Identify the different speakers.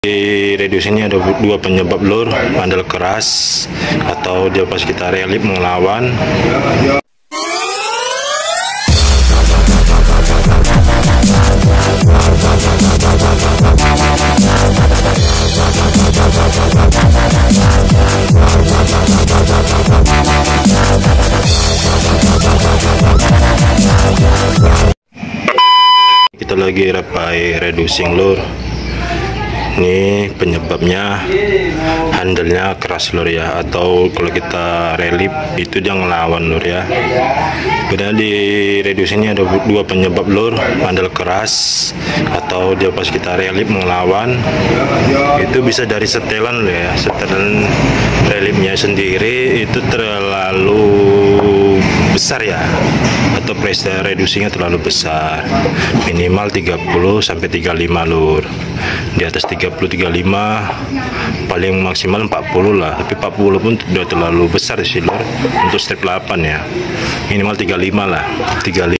Speaker 1: Di radius ini ada dua penyebab lur, bandel keras atau dia pas kita relip melawan. Kita lagi rapai reducing lur. Ini penyebabnya handle-nya keras lur ya, atau kalau kita relip itu dia ngelawan lur ya. Kemudian di reduce ini ada dua penyebab lur, handle keras atau dia pas kita relip melawan. Itu bisa dari setelan lur ya, setelan relipnya sendiri itu terlalu besar ya, atau pressure reducingnya terlalu besar, minimal 30 sampai 35 lur. Di atas 30-35 paling maksimal 40 lah, tapi 40 pun sudah terlalu besar sih lur untuk step 8 ya, minimal 35 lah, 35.